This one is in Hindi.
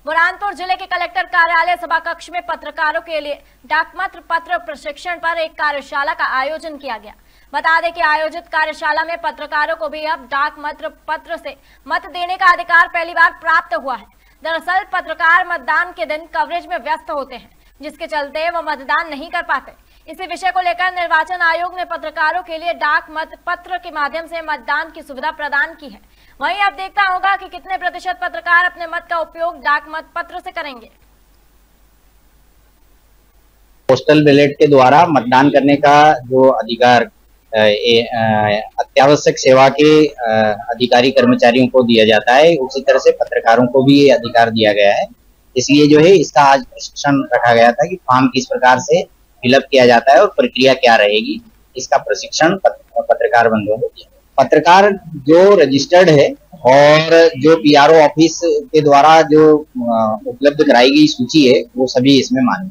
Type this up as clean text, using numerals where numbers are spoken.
बुरहानपुर जिले के कलेक्टर कार्यालय सभा कक्ष में पत्रकारों के लिए डाकमत पत्र प्रशिक्षण पर एक कार्यशाला का आयोजन किया गया। बता दें कि आयोजित कार्यशाला में पत्रकारों को भी अब डाक मत पत्र से मत देने का अधिकार पहली बार प्राप्त हुआ है। दरअसल पत्रकार मतदान के दिन कवरेज में व्यस्त होते हैं, जिसके चलते वो मतदान नहीं कर पाते। इसी विषय को लेकर निर्वाचन आयोग ने पत्रकारों के लिए डाक मत पत्र के माध्यम से मतदान की सुविधा प्रदान की है। वहीं अब देखना होगा कि कितने प्रतिशत पत्रकार अपने मत का उपयोग डाक मत पत्र से करेंगे। पोस्टल बैलेट के द्वारा मतदान करने का जो अधिकार अत्यावश्यक सेवा के अधिकारी कर्मचारियों को दिया जाता है, उसी तरह से पत्रकारों को भी ये अधिकार दिया गया है। इसलिए जो है इसका आज प्रशिक्षण रखा गया था कि फॉर्म किस प्रकार से फिलअप किया जाता है और प्रक्रिया क्या रहेगी, इसका प्रशिक्षण पत्रकार बंधुओं को दिया। पत्रकार जो रजिस्टर्ड है और जो पीआरओ ऑफिस के द्वारा जो उपलब्ध कराई गई सूची है, वो सभी इसमें मान्य।